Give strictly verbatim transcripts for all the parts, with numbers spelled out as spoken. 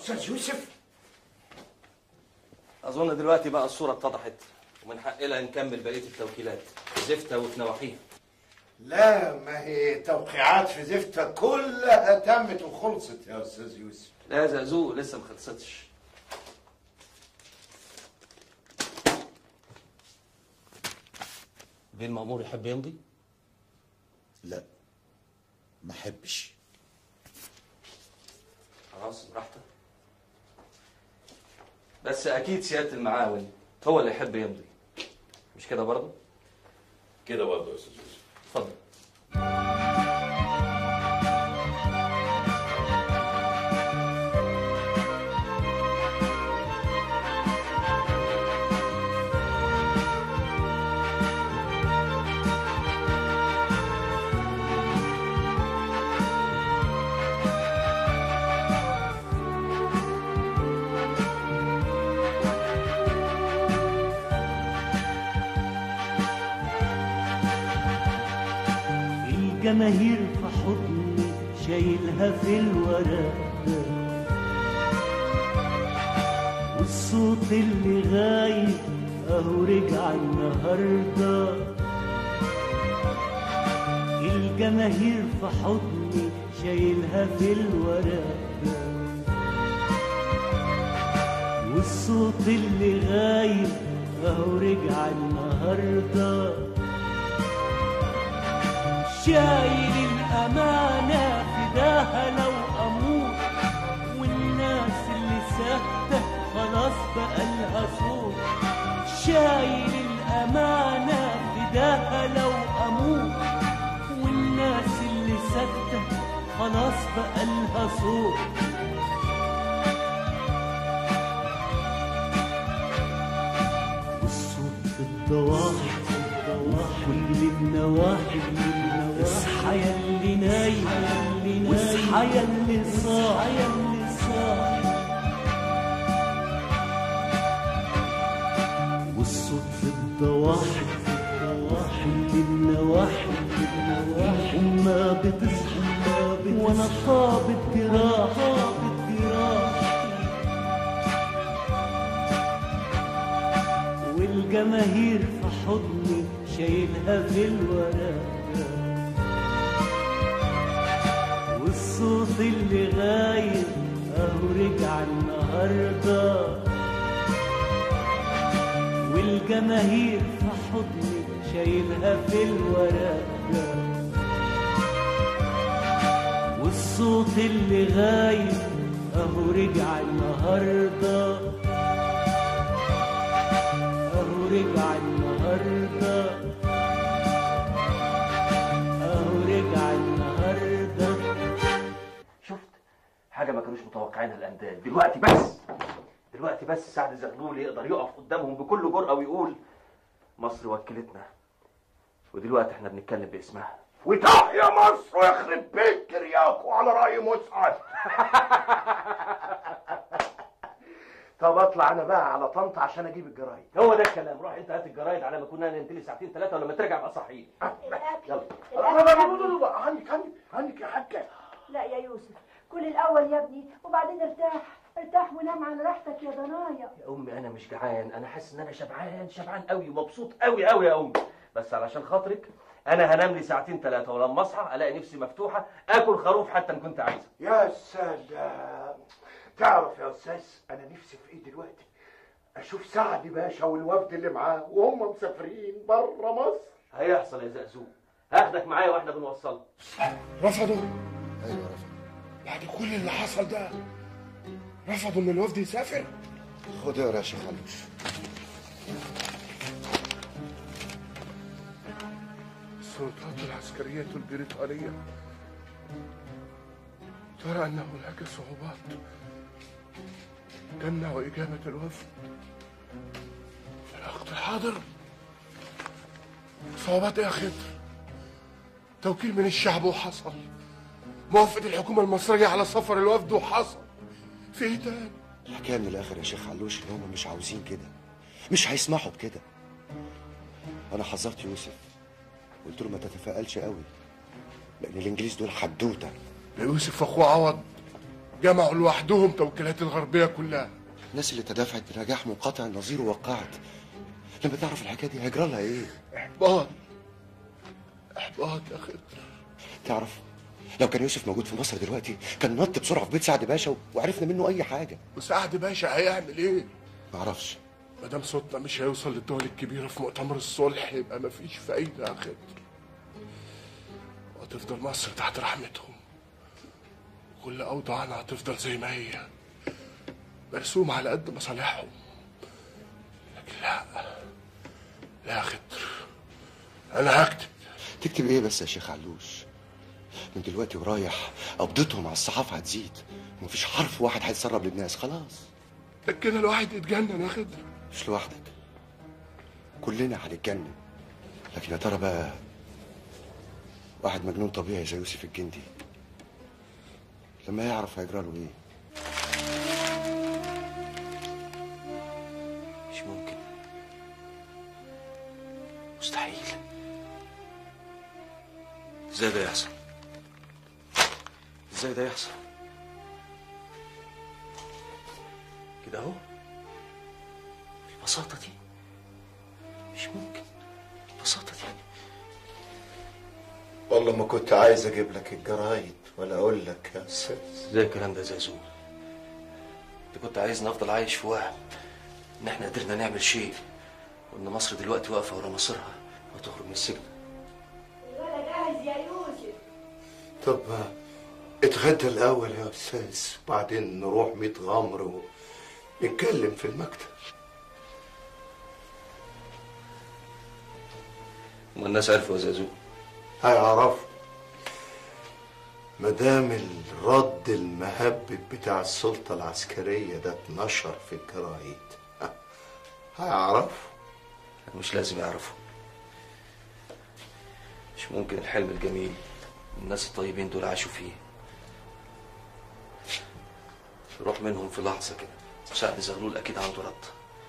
استاذ يوسف، اظن دلوقتي بقى الصوره اتضحت ومن حقنا نكمل بقيه التوكيلات في زفته وفي نواحيها. لا، ما هي توقيعات في زفته كلها تمت وخلصت يا استاذ يوسف. لا يا زقزوق، لسه ما خلصتش. بيه المأمور يحب يمضي؟ لا، ما احبش. خلاص براحتك. بس اكيد سياده المعاون هو اللي يحب يمضي، مش كده برضه؟ كده برضه يا استاذ يوسف. اتفضل. الجماهير في حضني شايلها في الورق، والصوت اللي غايب اهو رجع النهارده. الجماهير في حضني شايلها في الورق، والصوت اللي غايب اهو رجع النهارده. شايل الأمانة فداها لو أموت، والناس اللي ساكتة خلاص بقالها صوت. شايل الأمانة فداها لو أموت، والناس اللي ساكتة خلاص بقالها صوت. والصوت في الضواحي كل النواحي، اصحى يا اللي نايم واصحى يا اللي صاحي. والصوت في الضواحي كل النواحي، وما بتصحى وانا طابت جراح. والجماهير في حضني شايلها في الورق، والصوت اللي غايب اهو رجع النهارده. والجماهير في حضني شايلها في الورق، والصوت اللي غايب اهو رجع النهارده. اهو رجع النهارده، اهو رجع النهارده. شفت حاجه ما كانوش متوقعينها الاندال. دلوقتي بس دلوقتي بس سعد زغلول يقدر يقف قدامهم بكل جرأة ويقول مصر وكلتنا، ودلوقتي احنا بنتكلم باسمها. وتحيا مصر ويخرب بيت ترياكو على رأي مسعد. طب اطلع انا بقى على طنطا عشان اجيب الجرايد. هو ده الكلام. روح انت هات الجرايد على ما كنا ننتلي ساعتين ثلاثه، ولما ترجع بقى صحيح. يلا. عنك عنك عنك يا حاجه. لا يا يوسف، كل الاول يا ابني وبعدين ارتاح ارتاح ونام على راحتك يا ضنايا. يا امي انا مش جعان، انا حاسس ان انا شبعان شبعان قوي ومبسوط قوي قوي يا امي. بس علشان خاطرك انا هنام لي ساعتين ثلاثه، ولما اصحى الاقي نفسي مفتوحه اكل خروف حتى ان كنت عايزه. يا سلام. تعرف يا استاذ انا نفسي في ايه دلوقتي؟ اشوف سعد باشا والوفد اللي معاه وهم مسافرين بره مصر. هيحصل يا زقزوق، هاخدك معايا واحنا بنوصلك. رفضوا؟ ايوه رفضوا. بعد كل اللي حصل ده رفضوا ان الوفد يسافر؟ خد يا راشد خلوش. السلطات العسكرية البريطانية ترى أن هناك صعوبات تمنع إجابة الوفد في الوقت الحاضر. صعوبات إيه يا خضر؟ توكيل من الشعب وحصل، موافقة الحكومة المصرية على سفر الوفد وحصل. في إيه تاني؟ الحكاية من الآخر يا شيخ علوش إن هم مش عاوزين كده، مش هيسمحوا بكده. أنا حذرت يوسف، قلت له ما تتفائلش قوي، لأن الإنجليز دول حدوتة. يوسف أخوه عوض جمعوا لوحدهم توكيلات الغربيه كلها. الناس اللي تدافعت بنجاح منقطع النظير ووقعت، لما تعرف الحكايه دي هيجرى لها ايه؟ احباط احباط يا خضر. تعرف لو كان يوسف موجود في مصر دلوقتي كان نط بسرعه في بيت سعد باشا وعرفنا منه اي حاجه. وسعد باشا هيعمل ايه؟ معرفش. ما دام صوتنا مش هيوصل للدول الكبيره في مؤتمر الصلح يبقى مفيش فايده يا خضر، وهتفضل مصر تحت رحمتهم، كل اوضاعنا هتفضل زي ما هي مرسوم على قد مصالحهم. لكن لا لا يا خضر، انا هكتب. تكتب ايه بس يا شيخ علوش؟ من دلوقتي ورايح قبضتهم على الصحافه هتزيد، ومفيش حرف واحد هيتسرب للناس خلاص. ده كده الواحد يتجنن يا خضر. مش لوحدك، كلنا هنتجنن. لكن يا ترى بقى واحد مجنون طبيعي زي يوسف الجندي لما يعرف هيجرى له ايه؟ مش ممكن، مستحيل. ازاي ده يحصل؟ ازاي ده يحصل كده اهو بالبساطة دي؟ مش ممكن بالبساطة دي. والله ما كنت عايز اجيب لك الجرايد ولا اقول لك يا استاذ. ازاي الكلام ده يا زازو؟ انت كنت عايزني افضل عايش في وهم ان احنا قدرنا نعمل شيء، وان مصر دلوقتي واقفه ورا مصيرها وتخرج من السجن. الولد جاهز يا يوسف. طب اتغدى الاول يا استاذ، وبعدين نروح ميت غمر ونتكلم في المكتب. وما الناس عرفوا يا زازو؟ هيعرفوا مدام الرد المهبب بتاع السلطة العسكرية ده اتنشر في الجرايد. هيعرفوا. مش لازم يعرفوا. مش ممكن الحلم الجميل الناس الطيبين دول عاشوا فيه يروح منهم في لحظة كده. سعد زغلول أكيد عنده رد.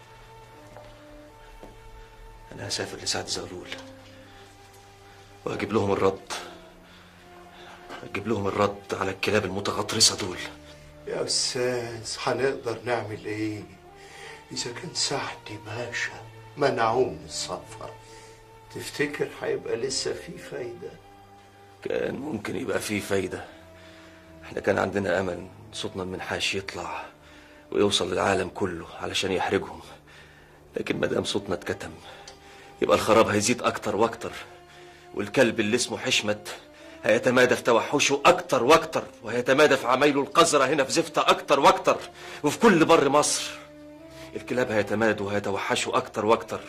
أنا هسافر لسعد زغلول وأجيب لهم الرد، أجيب لهم الرد على الكلاب المتغطرسة دول. يا أستاذ هنقدر نعمل إيه إذا كان سعد باشا منعوه من السفر؟ تفتكر هيبقى لسه في فايدة؟ كان ممكن يبقى في فايدة. احنا كان عندنا أمل صوتنا المنحاش يطلع ويوصل للعالم كله علشان يحرجهم، لكن مادام صوتنا اتكتم يبقى الخراب هيزيد أكتر وأكتر، والكلب اللي اسمه حشمت هيتمادى في توحشه أكتر وأكتر، وهيتمادى في عمايله القذرة هنا في زفتة أكتر وأكتر، وفي كل بر مصر الكلاب هيتمادوا وهيتوحشوا أكتر وأكتر.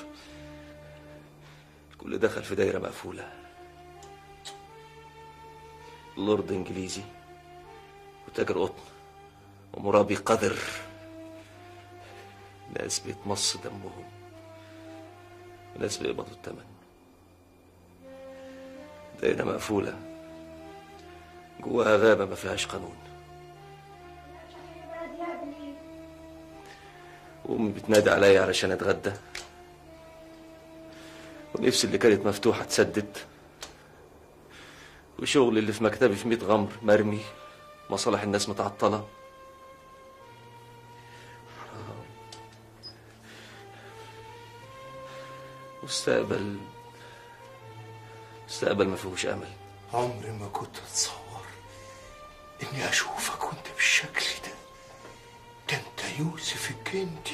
الكل دخل في دايرة مقفولة. لورد إنجليزي وتاجر قطن ومرابي قذر، ناس بيتمص دمهم وناس بيقبضوا الثمن. دايرة مقفولة جواها غابة ما فيهاش قانون. وأمي بتنادي عليا علشان أتغدى، ونفسي اللي كانت مفتوحة تسدد، وشغل اللي في مكتبي في ميت غمر مرمي، مصالح الناس متعطلة. مستقبل مستقبل ما فيهوش أمل. عمري ما كنت أتصور إني أشوفك وأنت بالشكل ده. ده أنت يوسف الجندي،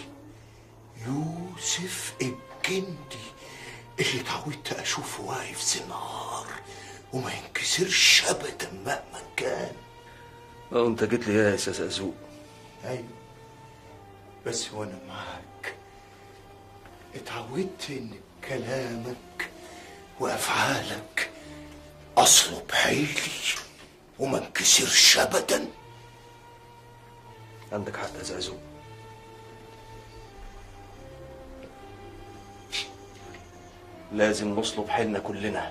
يوسف الجندي اللي اتعودت أشوفه واقف زنار وما ينكسرش أبدا مهما كان. أه أنت جيت لي يا أستاذ أزوق. أيوة، بس وأنا معاك اتعودت إن كلامك وأفعالك أصله بحيلي وما انكسرش أبدا. عندك حق يا زازو. لازم نصلب حيلنا كلنا،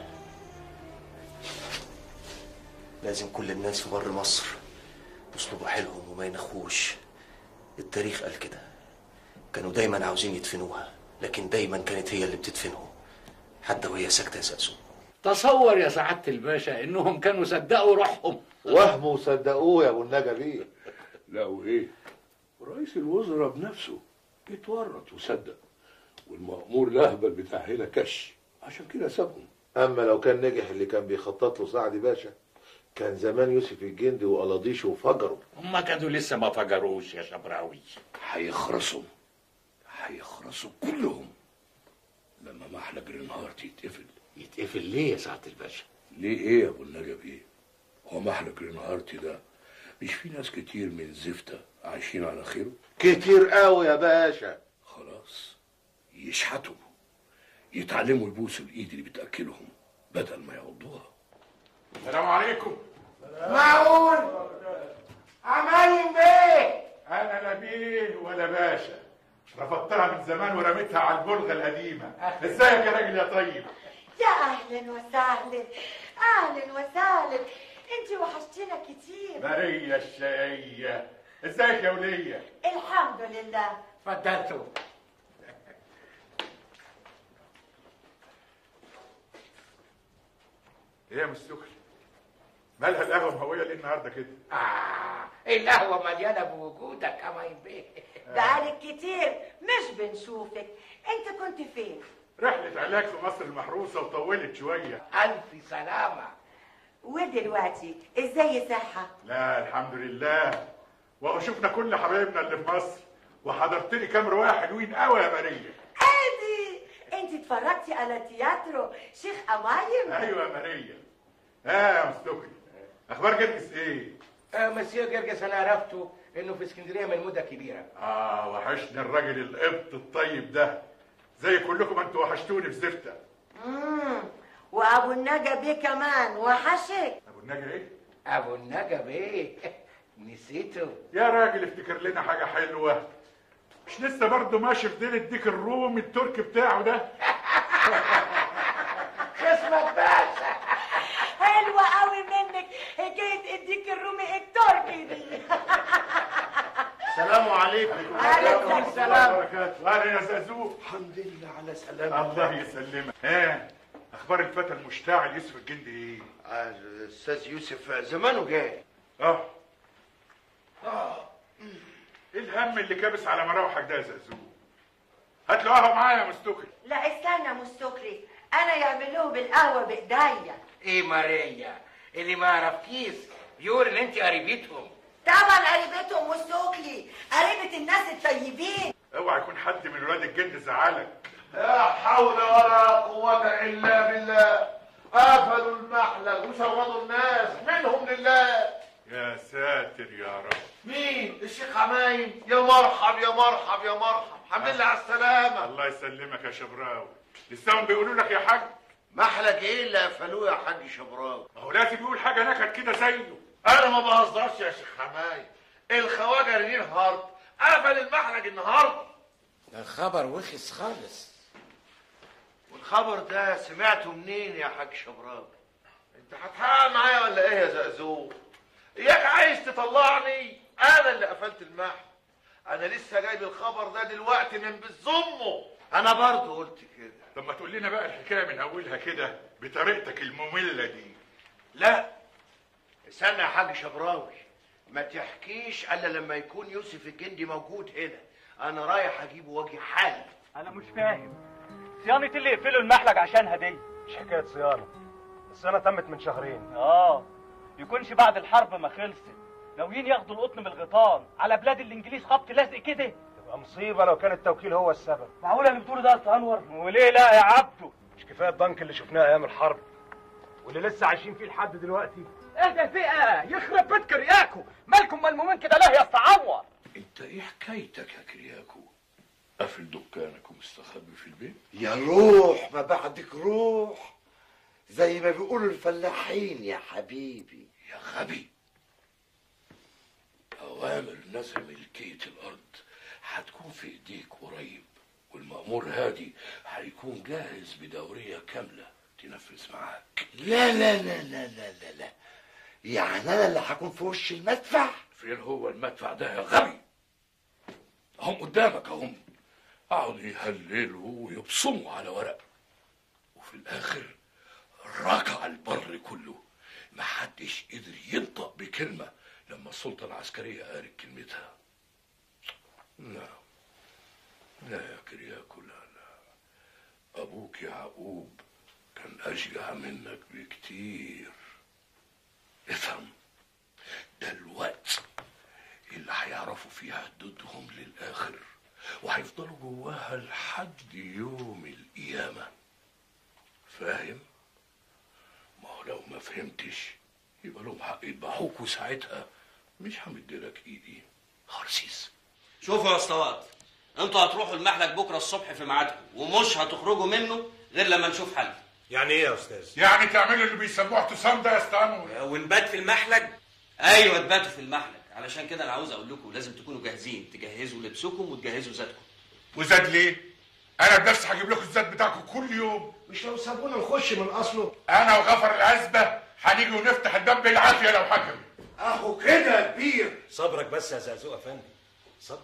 لازم كل الناس في بر مصر يصلبوا حيلهم وما ينخوش. التاريخ قال كده، كانوا دايما عاوزين يدفنوها، لكن دايما كانت هي اللي بتدفنهم حتى وهي ساكته يا زازو. تصور يا سعادة الباشا انهم كانوا صدقوا روحهم. وهموا وصدقوه يا ابو النجا بيه. لا وايه؟ رئيس الوزراء بنفسه اتورط وصدق، والمأمور الاهبل بتاع هنا كش، عشان كده سابهم. اما لو كان نجح اللي كان بيخطط له سعد باشا كان زمان يوسف الجندي وقلاضيشه وفجروا. هما كانوا لسه ما فجروش يا شبراوي. هيخرسوا هيخرسوا كلهم لما محلى جرينهارت يتقفل. يتقفل ليه يا سعاده الباشا؟ ليه ايه يا ابو النجا بيه؟ هو محلى جرينهارت ده مش في ناس كتير من زفته عايشين على خيره؟ كتير قوي يا باشا. خلاص يشحتوا، يتعلموا يبوسوا الايد اللي بتاكلهم بدل ما يعضوها. السلام عليكم. معقول عمايم بيه؟ انا لا بيه ولا باشا، رفضتها من زمان ورميتها على البلغه القديمه. ازيك يا راجل يا طيب؟ يا اهلا وسهلا، اهلا وسهلا، انت وحشتينا كتير. ماريا الشقيه، ازيك يا وليه؟ الحمد لله. اتفضلتوا. ايه يا مستوكل؟ مالها القهوه مهويه ليه النهارده كده؟ آه القهوة مليانة بوجودك يا مايم بيه. بقالك كتير مش بنشوفك، انت كنت فين؟ رحله علاج في مصر المحروسه وطولت شويه. ألف سلامة. ودلوقتي ازاي صحة؟ لا الحمد لله، وهو شفنا كل حبايبنا اللي في مصر، وحضرت لي كام روايه حلوين قوي يا ماريا. ادي انت اتفرجتي على تياترو شيخ أمايم؟ ايوه يا ماريا. ها يا مستوكل، اخبار جرجس ايه؟ آه مسيو جرجس انا عرفته انه في اسكندريه من مده كبيره. اه وحشني الراجل القبط الطيب ده، زي كلكم انتوا وحشتوني في زفته. امم وابو النجا بيه كمان وحشك. ابو النجا ايه؟ ابو النجا بيه نسيته؟ يا راجل افتكر لنا حاجه حلوه، مش لسه برضه ماشي في ديل الديك الرومي التركي بتاعه ده؟ خصمك باشا. حلوة قوي منك حكاية الديك الرومي التركي دي. السلام عليكم. عليكم السلام وبركاته. اهلا يا زازو. الحمد لله على سلامتك. الله يسلمك. ها اخبار الفتى المشتعل يوسف الجندي ايه؟ الاستاذ يوسف زمانه جاي. اه اه ايه الهم اللي كابس على مراوحك ده يا زازو؟ هات له قهوه معايا يا مستوكل. لا استنى مستكري، انا يعملوه بالقهوة بايديا. ايه ماريا اللي ما عرفتيش بيقول ان انت قريبتهم؟ طبعا قريبتهم مستكري، قريبة الناس الطيبين. اوعى يكون حد من ولاد الجند زعلك. لا حول ولا قوة إلا بالله. قفلوا المحلل وشردوا الناس منهم لله. يا ساتر يا رب. مين؟ الشيخ عمايم. يا مرحب يا مرحب يا مرحب، الحمد لله على السلامة. الله يسلمك يا شبراوي. لساهم بيقولوا لك يا حاج. محلك ايه اللي قفلوه يا حاج شبراوي؟ ما هو لازم يقول حاجه نكت كده زيه. انا ما بهزرش يا شيخ عمايم. الخواجه رينين هارت قفل المحلج النهارده. ده خبر وخس خالص. والخبر ده سمعته منين يا حاج شبراوي؟ انت هتحقق معايا ولا ايه يا زقزوق؟ اياك عايز تطلعني انا اللي قفلت المحل؟ انا لسه جايب الخبر ده دلوقتي من بالظمه. انا برضه قلت كده. طب ما تقول لنا بقى الحكايه من اولها كده بطريقتك الممله دي. لا استنى يا حاج شبراوي، ما تحكيش الا لما يكون يوسف الجندي موجود هنا. انا رايح اجيبه واجي حالا. انا مش فاهم صيانة اللي يقفلوا المحلج عشانها دي. مش حكايه صيانه، الصيانه تمت من شهرين. اه يكونش بعد الحرب ما خلصت ناويين ياخدوا القطن من الغيطان على بلاد الانجليز خبط لازق كده؟ تبقى مصيبه لو كان التوكيل هو السبب. معقوله اللي بتقوله ده يا استاذ انور؟ وليه لا يا عبده؟ مش كفايه الضنك اللي شفناه ايام الحرب واللي لسه عايشين فيه لحد دلوقتي؟ اهدى فئه يخرب بيت كرياكو، مالكم ملمومين كده ليه يا اسطى انور؟ انت ايه حكايتك يا كرياكو؟ قافل دكانك ومستخبي في البيت؟ يا روح ما بعدك روح، زي ما بيقولوا الفلاحين يا حبيبي. يا غبي، اوامر نزع ملكيه الارض هتكون في ايديك قريب، والمأمور هادي هيكون جاهز بدوريه كامله تنفذ معاك. لا لا لا لا لا لا لا، يعني انا اللي هكون في وش المدفع؟ فين هو المدفع ده يا غبي؟ هم قدامك اهم، قعدوا يهللوا ويبصموا على ورق، وفي الاخر ركع البر كله، محدش قدر ينطق بكلمه لما السلطة العسكرية قالت كلمتها. لا لا يا كرياكو، لا لا، أبوك يعقوب كان أشجع منك بكتير. افهم، ده الوقت اللي هيعرفوا فيها ضدهم للآخر، وهيفضلوا جواها لحد يوم القيامة. فاهم؟ ما هو لو ما فهمتش يبقى لهم حق يذبحوك، وساعتها مش همدلك ايدي خرسيس. شوفوا يا اسطوات، انتوا هتروحوا المحلك بكره الصبح في ميعادكم، ومش هتخرجوا منه غير لما نشوف حل. يعني ايه يا استاذ؟ يعني تعملوا اللي بيسموه اعتصام ده يا اسطى انور؟ ونبات في المحلك؟ ايوه تباتوا في المحلك، علشان كده انا عاوز اقول لكم لازم تكونوا جاهزين، تجهزوا لبسكم وتجهزوا زادكم. وزاد ليه؟ انا بنفسي هجيب لكم الزاد بتاعكم كل يوم. مش لو سابونا نخش من اصله؟ انا وغفر العزبه هنيجي ونفتح الباب بالعافيه لو حكم. اهو كده يا كبير. صبرك بس يا زقزوق يا فندم، صبرك.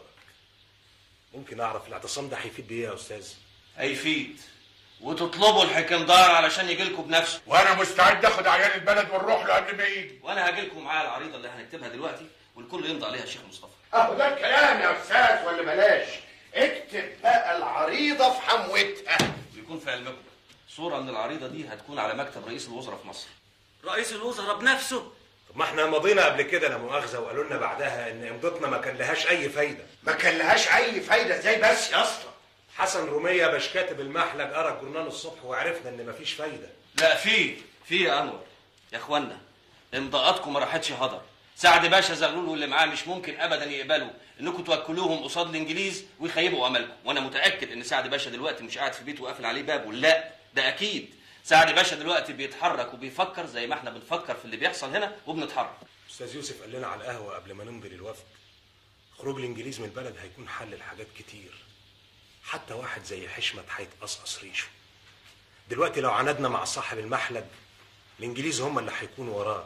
ممكن اعرف الاعتصام ده هيفيد بايه يا استاذ؟ هيفيد، وتطلبوا الحكمدار علشان يجي لكم بنفسه. وانا مستعد اخد عيال البلد ونروح له قبل ما يجي. وانا هاجي لكم معايا العريضه اللي هنكتبها دلوقتي، والكل يمضي عليها الشيخ مصطفى. اهو ده الكلام يا استاذ، ولا بلاش؟ اكتب بقى العريضه في حموتها. ويكون في علمكم صوره من العريضه دي هتكون على مكتب رئيس الوزراء في مصر. رئيس الوزراء بنفسه. طب ما احنا مضينا قبل كده لا مؤاخذه، وقالوا لنا بعدها ان امضتنا ما كان لهاش اي فايده. ما كان لهاش اي فايده ازاي بس يا اسطى؟ حسن روميه باش كاتب المحلك قرا الجورنال الصبح وعرفنا ان مفيش فايده. لا في في يا انور يا اخوانا، امضاءاتكم ما راحتش هدر. سعد باشا زغلول واللي معاه مش ممكن ابدا يقبلوا انكم توكلوهم قصاد الانجليز ويخيبوا املكم، وانا متاكد ان سعد باشا دلوقتي مش قاعد في بيته وقافل عليه بابه، لا ده اكيد. سعد باشا دلوقتي بيتحرك وبيفكر زي ما احنا بنفكر في اللي بيحصل هنا وبنتحرك. استاذ يوسف قال لنا على القهوه قبل ما نمضي للوفد، خروج الانجليز من البلد هيكون حل لحاجات كتير، حتى واحد زي حشمت هيتقصقص ريشه. دلوقتي لو عاندنا مع صاحب المحلب الانجليز هم اللي هيكونوا وراه،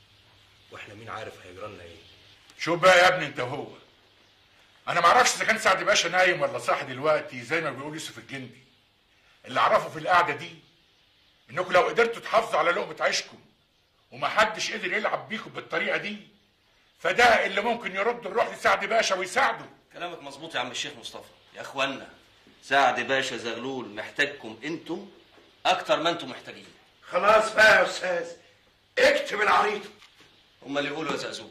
واحنا مين عارف هيجرى لنا ايه. شوف بقى يا ابني انت هو، انا ما اعرفش اذا كان سعد باشا نايم ولا صاحي دلوقتي زي ما بيقول يوسف الجندي. اللي اعرفه في القعده دي انكم لو قدرتوا تحافظوا على لقمه عيشكم ومحدش قدر يلعب بيكم بالطريقه دي، فده اللي ممكن يرد الروح لسعد باشا ويساعده. كلامك مظبوط يا عم الشيخ مصطفى. يا اخوانا سعد باشا زغلول محتاجكم انتم اكتر ما انتم محتاجين. خلاص بقى يا استاذ، اكتب العريضه. هما اللي يقولوا يا زقزوق.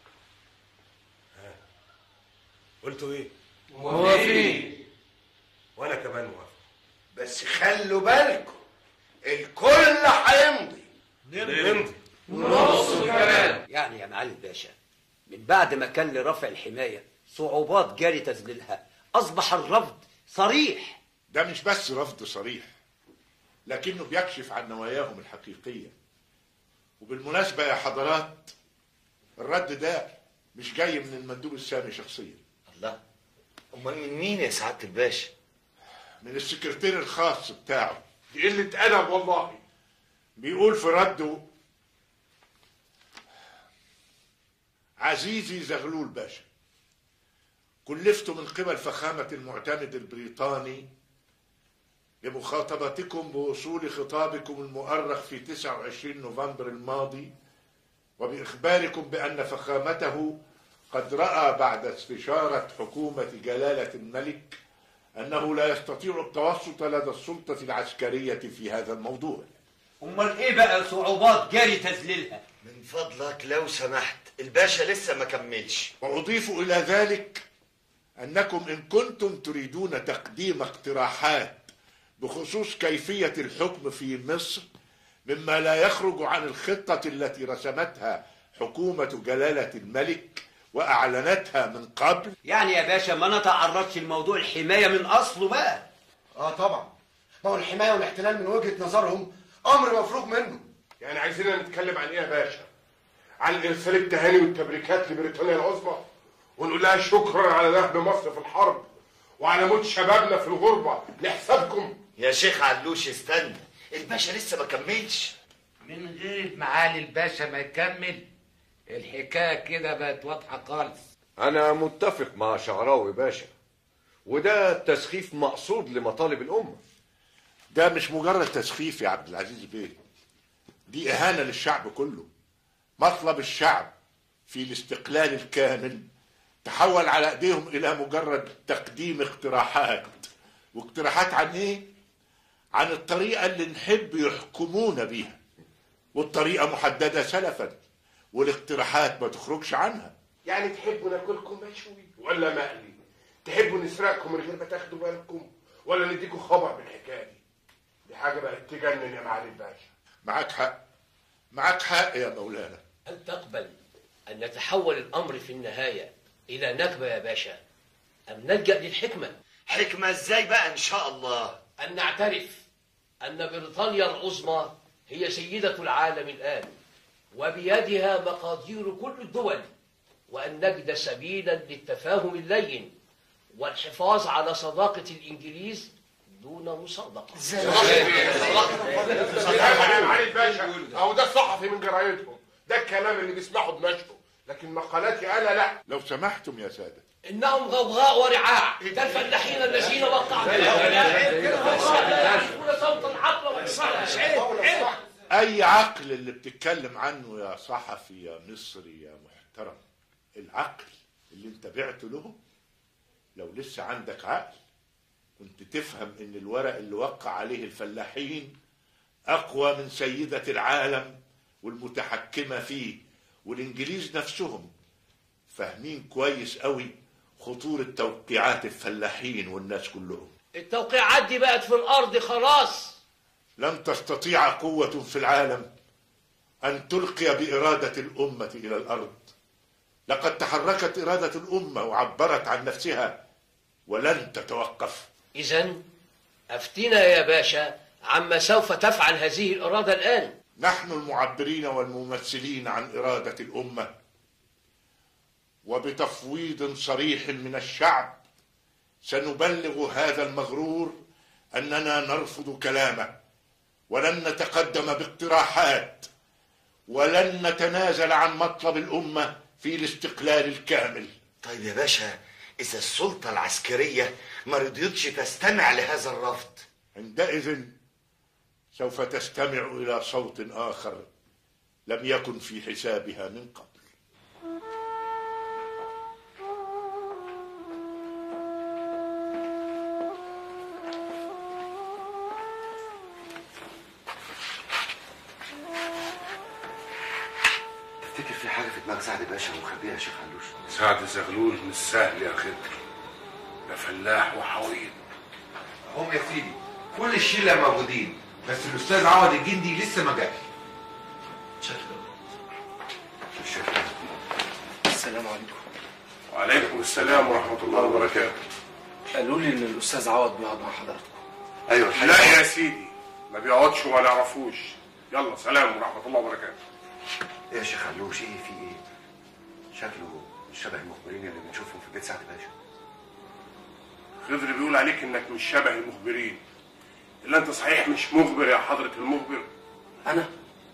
ها قلتوا ايه؟ موافقين. وانا كمان موافق. بس خلوا بالكم الكل هيمضي. نمضي نص كمان. يعني يا معالي الباشا، من بعد ما كان لرفع الحمايه صعوبات جاري تذليلها، اصبح الرفض صريح. ده مش بس رفض صريح، لكنه بيكشف عن نواياهم الحقيقيه. وبالمناسبه يا حضرات، الرد ده مش جاي من المندوب السامي شخصيا. الله، امال من مين يا سعاده الباشا؟ من السكرتير الخاص بتاعه. دي قله ادب والله. بيقول في رده: عزيزي زغلول باشا، كلفت من قبل فخامة المعتمد البريطاني بمخاطبتكم بوصول خطابكم المؤرخ في تسعة وعشرين نوفمبر الماضي، وبإخباركم بأن فخامته قد رأى بعد استشارة حكومة جلالة الملك أنه لا يستطيع التوسط لدى السلطة العسكرية في هذا الموضوع. امال ايه بقى صعوبات جاري تذليلها؟ من فضلك لو سمحت، الباشا لسه ما كملش. وأضيف إلى ذلك أنكم إن كنتم تريدون تقديم اقتراحات بخصوص كيفية الحكم في مصر مما لا يخرج عن الخطة التي رسمتها حكومة جلالة الملك وأعلنتها من قبل. يعني يا باشا ما نتعرضش لموضوع الحماية من أصله بقى. آه طبعا، ما هو الحماية والاحتلال من وجهة نظرهم أمر مفروغ منه. يعني عايزيننا نتكلم عن إيه يا باشا؟ عن إرسال التهاني والتبريكات لبريطانيا العظمى، ونقول لها شكرا على نهب مصر في الحرب وعلى موت شبابنا في الغربة لحسابكم. يا شيخ علوش استنى، الباشا لسه ما كملش. من غير معالي الباشا ما يكمل الحكايه كده بقت واضحه خالص. انا متفق مع شعراوي باشا، وده تسخيف مقصود لمطالب الامه. ده مش مجرد تسخيف يا عبد العزيز بيه، دي اهانه للشعب كله. مطلب الشعب في الاستقلال الكامل تحول على ايديهم الى مجرد تقديم اقتراحات. واقتراحات عن ايه؟ عن الطريقة اللي نحب يحكمونا بيها، والطريقة محددة سلفا، والاقتراحات ما تخرجش عنها. يعني تحبوا ناكلكم مشوي ولا مقلي؟ تحبوا نسرقكم من غير ما تاخدوا بالكم ولا نديكم خبر بالحكايه دي؟ دي حاجه بقت تجنن يا معالي الباشا. معاك حق، معاك حق يا مولانا. هل تقبل أن يتحول الأمر في النهاية إلى نكبة يا باشا، أم نلجأ للحكمة؟ حكمة ازاي بقى ان شاء الله؟ أن نعترف أن بريطانيا العظمى هي سيدة العالم الآن، وبيدها مقادير كل الدول، وأن نجد سبيلا للتفاهم اللين والحفاظ على صداقة الإنجليز دون مصادقة. معالي الباشا، أهو ده الصحفي من جرايدهم، ده الكلام اللي بيسمحوا بنشره، لكن مقالاتي أنا لا. لو سمحتم يا سادة. إنهم غوغاء ورعاع، ده الفلاحين الذين وقعوا يكون صوتا عقلا وإصرارا. أي عقل اللي بتتكلم عنه يا صحفي يا مصري يا محترم؟ العقل اللي انت بعته له؟ لو لسه عندك عقل كنت تفهم ان الورق اللي وقع عليه الفلاحين اقوى من سيدة العالم والمتحكمة فيه، والانجليز نفسهم فاهمين كويس قوي خطورة توقيعات الفلاحين والناس كلهم. التوقيعات دي بقت في الارض خلاص. لن تستطيع قوة في العالم ان تلقي بإرادة الامة الى الارض. لقد تحركت إرادة الأمة وعبرت عن نفسها ولن تتوقف. إذن أفتنا يا باشا عما سوف تفعل هذه الإرادة الآن. نحن المعبرين والممثلين عن إرادة الأمة، وبتفويض صريح من الشعب سنبلغ هذا المغرور أننا نرفض كلامه، ولن نتقدم باقتراحات، ولن نتنازل عن مطلب الأمة في الاستقلال الكامل. طيب يا باشا، إذا السلطة العسكرية ما رضيتش تستمع لهذا الرفض، عندئذ سوف تستمع إلى صوت آخر لم يكن في حسابها من قبل. تفتكر في حاجة في دماغ سعد باشا ومخبيها يا شيخ علوش؟ سعد زغلول مش سهل يا خضر، ده فلاح وحويط. هم يا سيدي كل الشله موجودين، بس الاستاذ عوض الجندي لسه ما جاش. شكرا. السلام عليكم. وعليكم السلام ورحمة الله وبركاته. قالوا لي ان الاستاذ عوض بيقعد مع حضراتكم. ايوه. لا يا سيدي، ما بيقعدش ولا يعرفوش. يلا سلام ورحمة الله وبركاته. ايه يا شيخ علوش، ايه في ايه؟ شكله مش شبه المخبرين اللي بنشوفهم في بيت سعد باشا. خضر بيقول عليك انك مش شبه المخبرين. الا انت صحيح مش مخبر يا حضرة المخبر؟ انا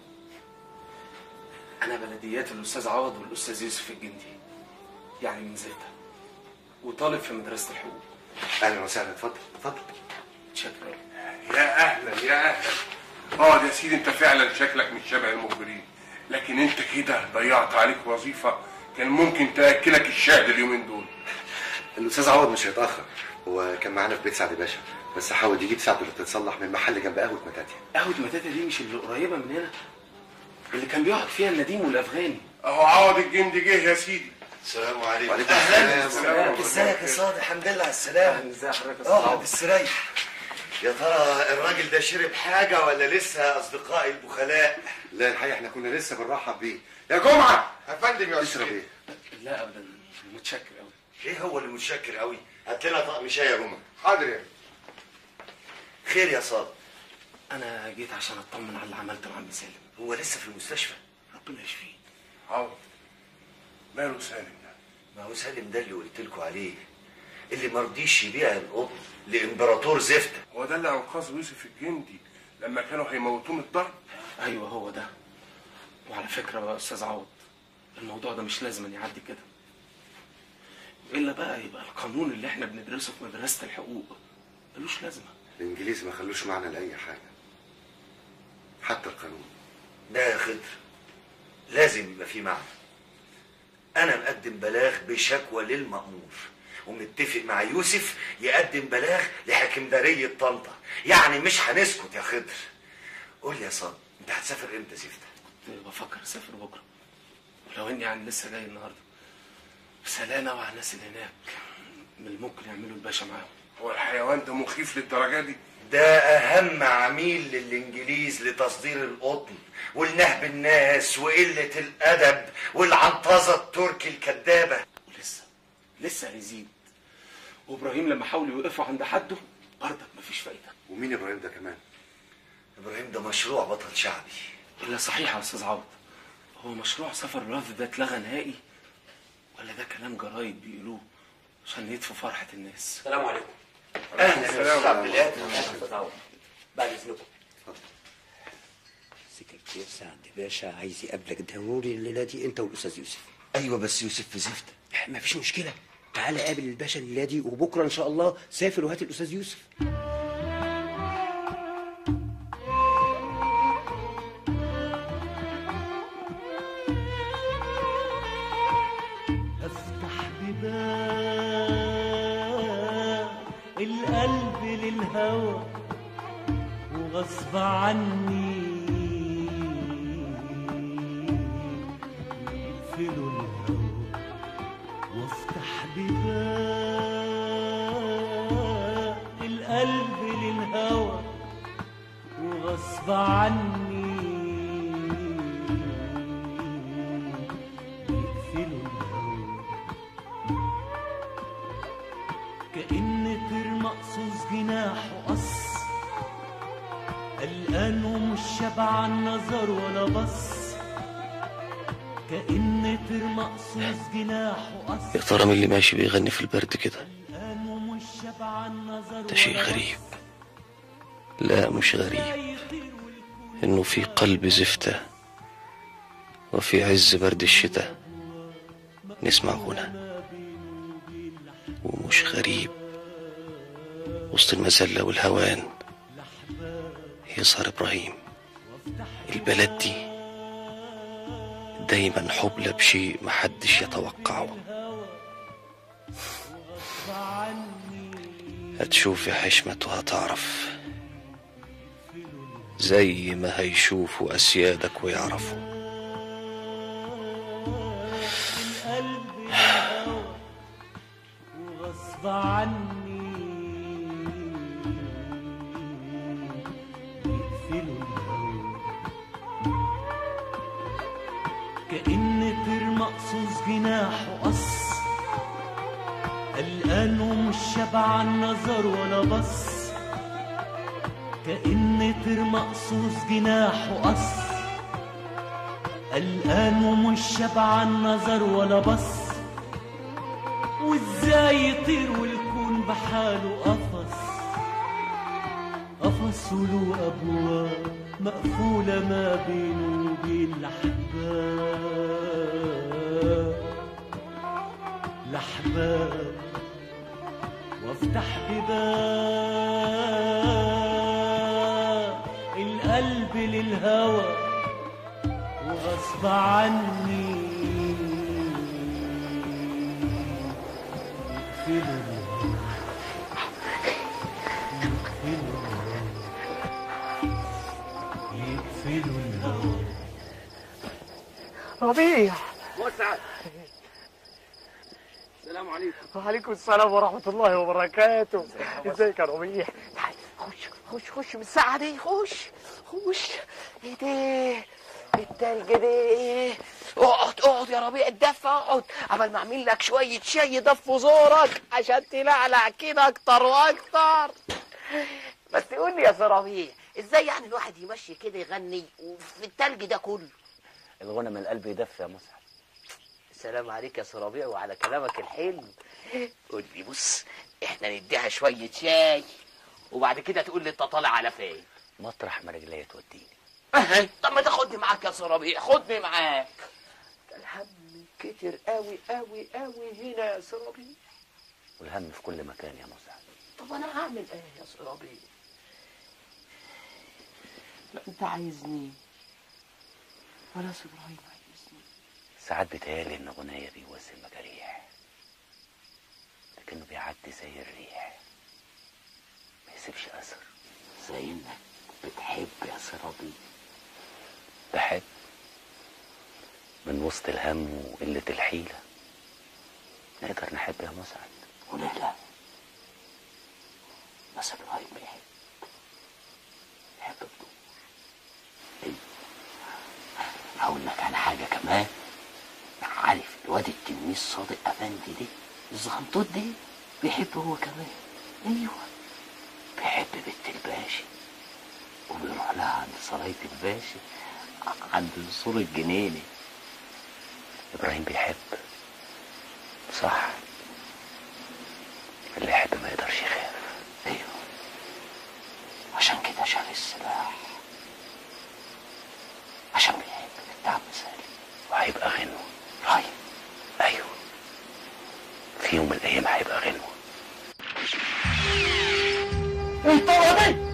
انا بلديات الاستاذ عوض والاستاذ يوسف الجندي، يعني من زيتها، وطالب في مدرسة الحقوق. اهلا وسهلا، اتفضل اتفضل. شكرا. يا اهلا يا اهلا. اقعد يا سيدي، انت فعلا شكلك مش شبه المخبرين، لكن انت كده ضيعت عليك وظيفة كان ممكن تاكلك الشهد اليومين دول. الاستاذ عوض مش هيتاخر، هو كان معانا في بيت سعد باشا، بس حاول يجيب ساعته اللي تتصلح من محل جنب قهوه متاتيا. قهوه متاتيا دي مش اللي قريبه من هنا، اللي كان بيقعد فيها النديم والافغاني. اهو عوض الجندي جه يا سيدي. السلام عليكم. وعليكم السلام. ازيك يا صادق؟ الحمد لله على السلامه. ازي حضرتك يا اقعد استريح. يا ترى الراجل ده شرب حاجه ولا لسه اصدقائي البخلاء؟ لا الحقيقه احنا كنا لسه بنرحب بيه. يا جمعه يا فندم يا اشرب ايه؟ لا ابدا، متشكر قوي. ايه هو اللي متشكر قوي؟ هات لنا طقم شاي يا جمعه. حاضر يا خير يا صادق؟ انا جيت عشان اطمن على اللي عملته مع عم سالم. هو لسه في المستشفى؟ ربنا يشفيه. عوض ماله سالم ده؟ ما هو سالم ده اللي قلت لكم عليه، اللي ما رضيش يبيع القطن لامبراطور زفته. هو ده اللي انقذه يوسف الجندي لما كانوا هيموتوه من الضرب؟ ايوه هو ده. وعلى فكره بقى يا استاذ عوض، الموضوع ده مش لازم يعدي كده، الا بقى يبقى القانون اللي احنا بندرسه في مدرسه الحقوق ملوش لازمه. الانجليز ما خلوش معنى لاي حاجه، حتى القانون. ده يا خضر لازم يبقى فيه معنى. انا مقدم بلاغ بشكوى للمأمور، ومتفق مع يوسف يقدم بلاغ لحكمدارية طنطا. يعني مش هنسكت يا خضر. قول لي يا صاد، انت هتسافر امتى زفته؟ بفكر اسافر بكره، ولو اني يعني لسه جاي النهارده، بس قلقان قوي على الناس اللي هناك من اللي ممكن يعملوا الباشا معاهم. هو الحيوان ده مخيف للدرجه دي؟ ده اهم عميل للانجليز لتصدير القطن والنهب الناس وقله الادب والعنطزه التركي الكدابه. ولسه لسه هيزيد. وابراهيم لما حاولوا يوقفوا عند حده برضك مفيش فايده. ومين ابراهيم ده كمان؟ ابراهيم ده مشروع بطل شعبي. الا صحيح يا استاذ عوض، هو مشروع سفر الوفد ده اتلغى نهائي ولا ده كلام جرايد بيقولوه عشان يطفوا فرحه الناس؟ السلام عليكم. اهلا يا استاذ عبد القادر. بعد اذنكم. سكرتير سعد باشا عايز يقابلك ضروري الليله دي، انت والاستاذ يوسف. ايوه بس يوسف في زفته. مفيش مشكله، تعالى قابل الباشا الليله دي، وبكره ان شاء الله سافر وهات الاستاذ يوسف. افتح بباب القلب للهوى وغصب عني يقفلوا الهوى، وافتح بباب القلب للهوى وغصب عني يقفلوا الهوى، كأن طير مقصوص جناحه قص، قلقان ومش شبعان نظر ولا بص، كأن طير مقصوص جناحه قص. يا ترى مين اللي ماشي بيغني في البرد كده؟ قلقان ومش شبعان نظر ده شيء غريب. لا مش غريب، انه في قلب زفته وفي عز برد الشتاء نسمع غنى. ومش غريب وسط المذلة والهوان يظهر إبراهيم. البلد دي دايما حبلى بشيء محدش يتوقعه. هتشوف يا حشمت وهتعرف، زي ما هيشوفوا أسيادك ويعرفوا. وغصب عني يقفلوا الهوى، كأن طير مقصوص جناحه قص، قلقان ومش شبعان نظر ولا بص، كأن طير مقصوص جناحه قص، قلقان ومش شبعان نظر ولا بص، وازاي يطير والكون بحاله قفص، قفص وله ابواب مقفوله ما بينه وبين الاحباب، الاحباب وافتح بباب القلب للهوى وغصب عني يقفلوا الهوى. ربيع مسعد، السلام عليكم. وعليكم السلام ورحمة الله وبركاته. ازيك يا ربيع؟ تعال خش خش خش بالساعة دي، خش خش. ايه ده؟ التلج ده؟ اقعد اقعد يا ربيع، اتدفى اقعد قبل ما اعمل لك شوية شاي يدفوا زورك عشان تلعلع كده اكتر واكتر. بس قول لي يا سي ربيع، ازاي يعني الواحد يمشي كده يغني وفي التلج ده كله؟ الغنى من القلب يدفى يا مسعد. السلام عليك يا سي ربيع وعلى كلامك الحلو. قول لي بص، احنا نديها شوية شاي وبعد كده تقول لي انت طالع على فين؟ مطرح ما رجليا توديني. اهي، طب ما تاخدني معاك يا سي ربيع، خدني معاك. الهم كتر قوي قوي قوي هنا يا سي ربيع. والهم في كل مكان يا مسعد. طب انا هعمل ايه يا سي ربيع؟ لا انت عايزني ولا سي ابراهيم عايزني. ساعات بيتهيألي ان غناية بيواسي المجاريح، لكنه بيعدي زي الريح ما يسيبش اثر. زي انك بتحب يا سرابي. بحب من وسط الهم وقلة الحيلة نقدر نحب يا مسعد. وليه لا؟ بس ابراهيم بيحب بيحب بدور. ايه هقول لك على حاجة كمان. عارف الواد التلميذ صادق افندي دي الزغنطوط دي بيحب هو كمان. ايوه بيحب بنت الباشا وبيروح لها عند سراية الباشا عند السور الجنيني. ابراهيم بيحب صح، اللي يحب ما يقدرش يخاف. ايوه عشان كده شال السلاح، عشان بيحب التعب مثالي. وهيبقى غنوة. رايق. ايوه في يوم من الايام هيبقى غنوة. انت راضي؟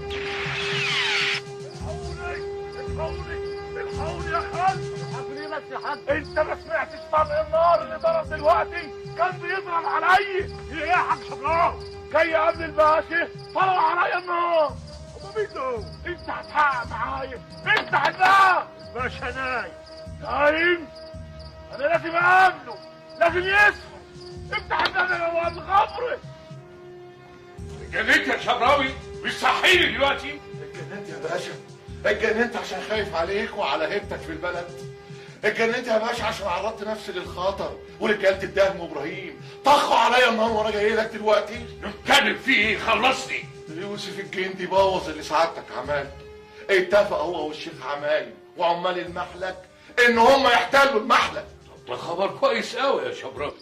الحقوني يا خالد. حاضرين بس يا حاج. انت ما سمعتش طلق النار اللي ضرب دلوقتي؟ كان بيضرب عليا. ايه يا حاج شبراوي؟ جاي قبل الباشا طلعوا عليا النار. هما مين دول؟ انت هتحقق معايا. افتح الباب. باشا نايم. نايم؟ انا لازم اقابله، لازم يصحى. افتح الباب يا ولد الغبر. اتجننت يا شبراوي؟ مش صحيني دلوقتي؟ اتجننت يا باشا، اتجننت عشان خايف عليك وعلى هيبتك في البلد. اتجننت يا باشا عشان عرضت نفسي للخطر ورجاله الدهم وابراهيم طخوا عليا النار وانا جاي لك دلوقتي. نتكلم فيه ايه؟ خلصني. يوسف الجندي بوظ اللي سعادتك عملته. اتفق هو والشيخ عمايل وعمال المحلك ان هم يحتلوا المحلك. ده خبر كويس قوي يا شبراوي.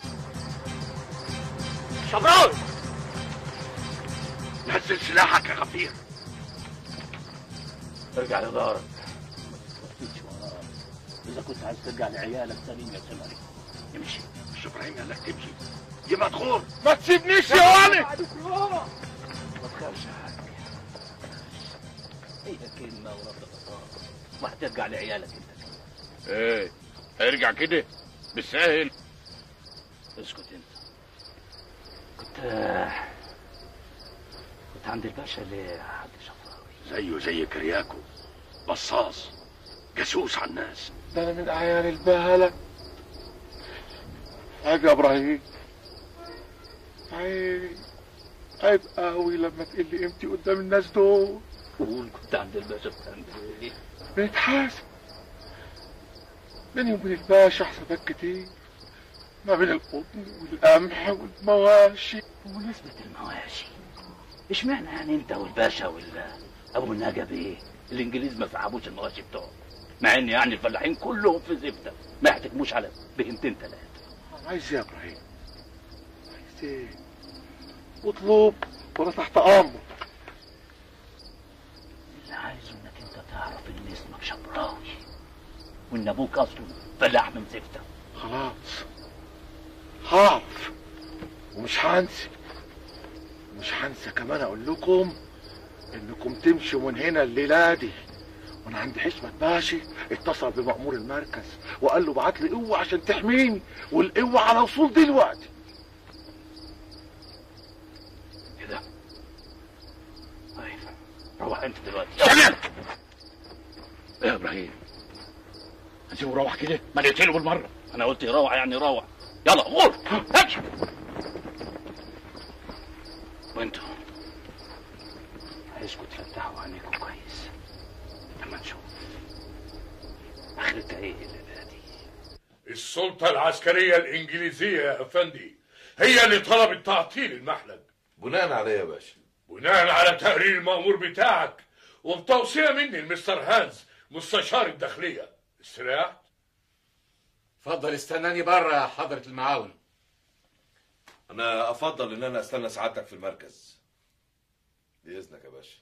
شبراوي نزل سلاحك يا غفير. ارجع لدارك، ما تفتش وراك. اذا كنت عايز ترجع لعيالك سليم يا سمري امشي. مش ابراهيم قال لك تمشي؟ يبقى تغور. ما تسيبنيش يا ولد. ما تخافش يا حاج، هي كلمه ورد غطاء وهترجع لعيالك انت. ايه هيرجع كده بالساهل؟ اسكت انت. كنت كنت عند الباشا اللي حد شفراوي زيه زي كرياكو، بصاص جاسوس على الناس. ده انا من اعيان البهلة. عيب يا ابراهيم، عيب عيب قوي لما تقل قيمتي قدام الناس دول. قول كنت عند الباشا بتعمل ايه؟ بنتحاسب بيني وبين الباشا حسابات كتير، ما بين القطن والقمح والمواشي. بمناسبة المواشي اشمعنى يعني انت والباشا ولا ابو النجا ايه؟ الانجليز ما سحبوش المواشي بتوعهم، مع ان يعني الفلاحين كلهم في زبده ما يحتكموش على بهمتين ثلاثه. عايز ايه يا ابراهيم؟ عايز ايه؟ اطلب وانا تحت امرك. اللي عايزه انك انت تعرف ان اسمك شبراوي وان ابوك اصله فلاح من زفته. خلاص هعرف ومش هنسى، مش هنسى كمان اقول لكم انكم تمشوا من هنا الليله دي. وانا عند حشمت باشا اتصل بمأمور المركز وقال له بعت لي قوه عشان تحميني، والقوه على وصول دلوقتي. كده طيب روح انت دلوقتي. تمام. ايه يا ابراهيم؟ هنسيبه يروح كده؟ ما نقتله بالمره. انا قلت يروح يعني يروح. يلا غور امشي. وانتوا عايزكم تفتحوا عينيكم كويس لما نشوف اخرتها ايه الليله دي. السلطة العسكرية الإنجليزية يا أفندي هي اللي طلبت تعطيل المحلب. بناء على ايه يا باشا؟ بناء على تقرير المأمور بتاعك وبتوصية مني المستر هانز مستشار الداخلية. استريحت؟ اتفضل استناني بره يا حضرة المعاون. انا افضل ان انا استنى سعادتك في المركز. باذنك يا باشا.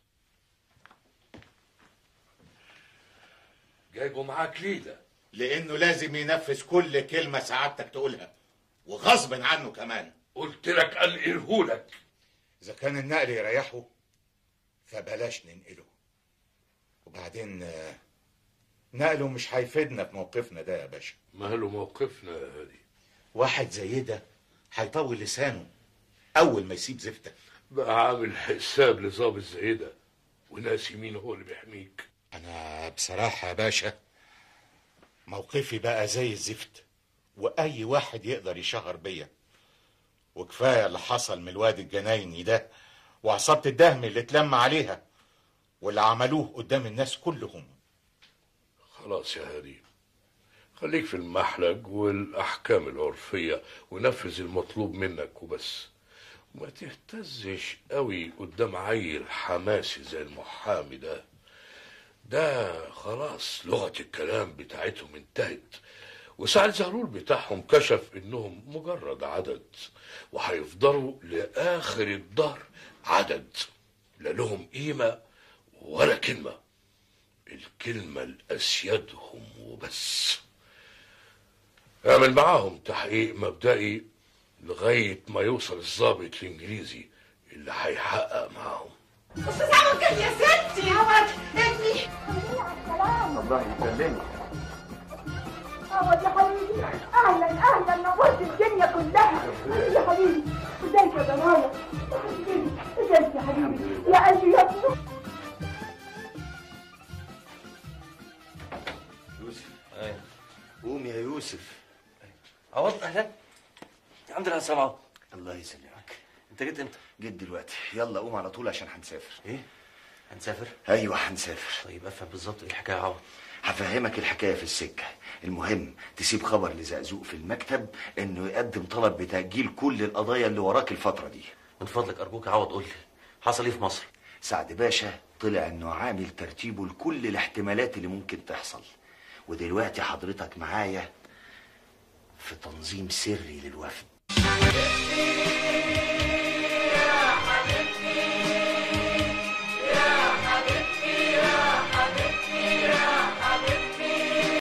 جايبه معاك ليه ده؟ لانه لازم ينفذ كل كلمه سعادتك تقولها وغصب عنه كمان. قلت لك انقلهولك. اذا كان النقل يريحه فبلاش ننقله. وبعدين نقله مش هيفيدنا في موقفنا ده يا باشا. ماله موقفنا يا هادي؟ واحد زي ده هيطول لسانه اول ما يسيب زفتك. بقى عامل حساب لظابط زي ده وناسي مين هو اللي بيحميك. انا بصراحه يا باشا موقفي بقى زي الزفت، واي واحد يقدر يشهر بيا، وكفايه اللي حصل من الواد الجنايني ده وعصابه الدهم اللي اتلم عليها واللي عملوه قدام الناس كلهم. خلاص يا هادي، خليك في المحلج والاحكام العرفيه ونفذ المطلوب منك وبس، وما تهتزش قوي قدام عيل حماسي زي المحامي ده. ده خلاص لغه الكلام بتاعتهم انتهت، وسعد زغلول بتاعهم كشف انهم مجرد عدد، وهيفضلوا لاخر الدهر عدد، لا لهم قيمه ولا كلمه، الكلمه لاسيادهم وبس. اعمل معاهم تحقيق مبدئي لغايه ما يوصل الضابط الانجليزي اللي هيحقق معاهم. استاذ عوض كان يا ستي عوض ابني. الله يسلمك. عوض يا حبيبي، اهلا اهلا، نورت الدنيا كلها يا حبيبي. ازيك يا ضنايا يا حبيبي؟ ازيك يا حبيبي يا قلبي يا ابني؟ يوسف. ايوه قوم يا يوسف. عوض اهلا. الحمد لله سلام عوض. الله يسلمك. انت جيت امتى؟ جيت دلوقتي. يلا قوم على طول عشان هنسافر. ايه؟ هنسافر؟ ايوه هنسافر. طيب افهم بالظبط ايه الحكايه يا عوض؟ هفهمك الحكايه في السكه. المهم تسيب خبر لزقزوق في المكتب انه يقدم طلب بتاجيل كل القضايا اللي وراك الفتره دي. من فضلك ارجوك يا عوض قول لي حصل ايه في مصر؟ سعد باشا طلع انه عامل ترتيبه لكل الاحتمالات اللي ممكن تحصل، ودلوقتي حضرتك معايا في تنظيم سري للوفد.